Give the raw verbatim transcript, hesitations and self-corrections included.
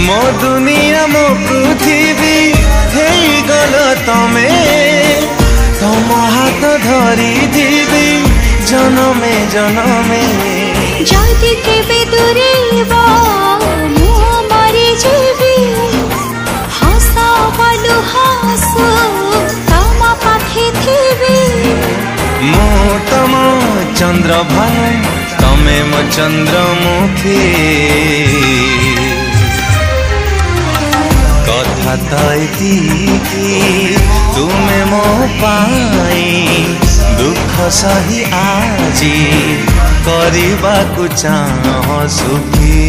मो दुनिया मो पृथ्वी हे गल तमे तम हाथ धरी दिवी जनमे जनमे जदि केबे दूरेब मु मरी जीवी हस बलु हसु तम पाखे थीबी मु तम चंद्रभानु तमे मो चंद्रमुखी कथा तैती तुमे मो पाई दुख सही आजी करबा को चाह सुखी।